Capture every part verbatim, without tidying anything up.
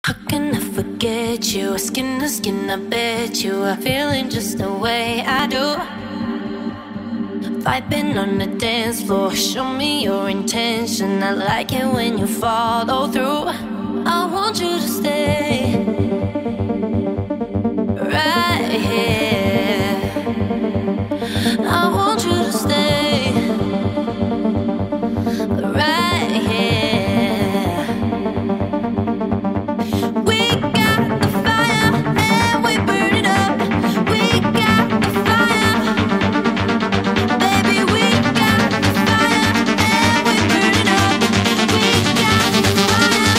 How can I forget you? Skin to skin, I bet you are feeling just the way I do. Vibing on the dance floor, show me your intention. I like it when you follow through. I want you to stay right here. I want you to stay right here. We got the fire and we burn it up. We got the fire, baby. We got the fire and we burn it up. We got the fire.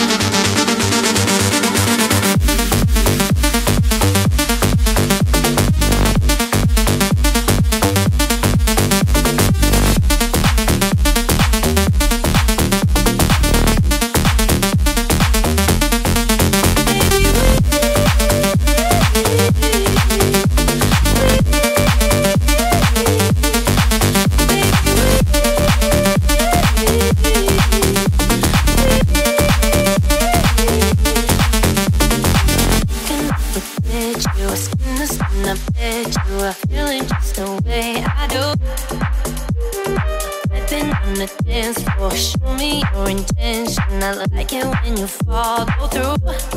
Show me your intention. I like it when you follow through.